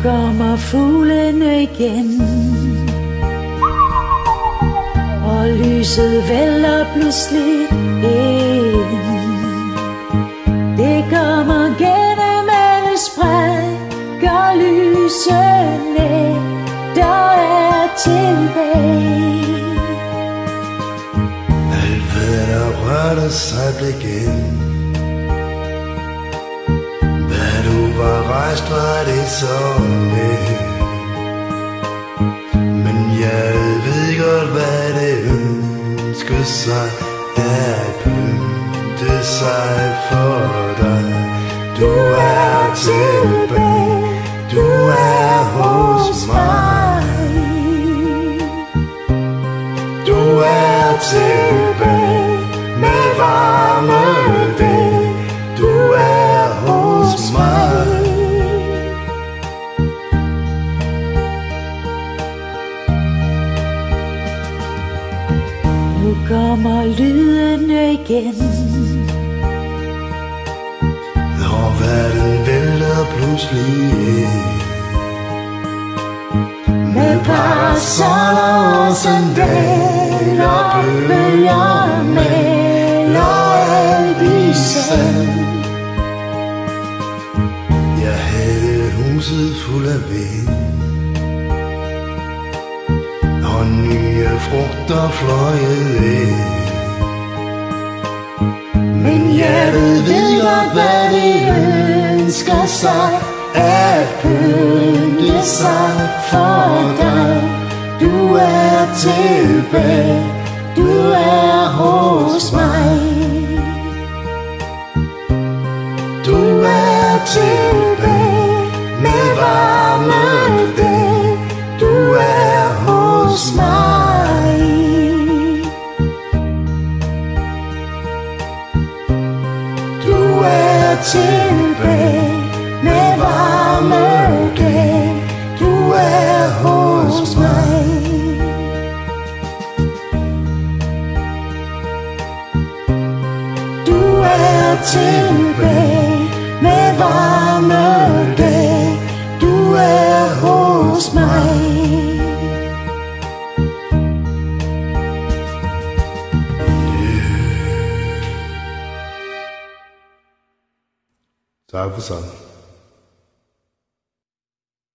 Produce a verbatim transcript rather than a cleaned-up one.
kommer fuglene igen, og lyset vælter pludselig ind. Det kommer gennem alle sprækker, lysene der er tilbage. Alt hvad der rørte sig blev gennem. Da du var rejst, var det så med. Men jeg ved godt, hvad det ønsker sig, at pynte sig for dig. Du er tilbage, du er hos mig. Du er tilbage med varme dage. Du er hos mig. Nu kommer lydene igen, og verden vælter pludselig ind. Med parasoller og sandaler, bølger maler alt i sand. Jeg havde huset fuld af vind, og nye frugter fløjede ind. Men hjertet ved godt, hvad det ønsker sig, at pynte sig for dig. Du er tilbage, du er hos mig. Du er tilbage med varme dage. Du er hos mig. Du er tilbage med varme dage. Du er hos mig. Du er tilbage med varme dage. Du er hos mig. Tak for sangen.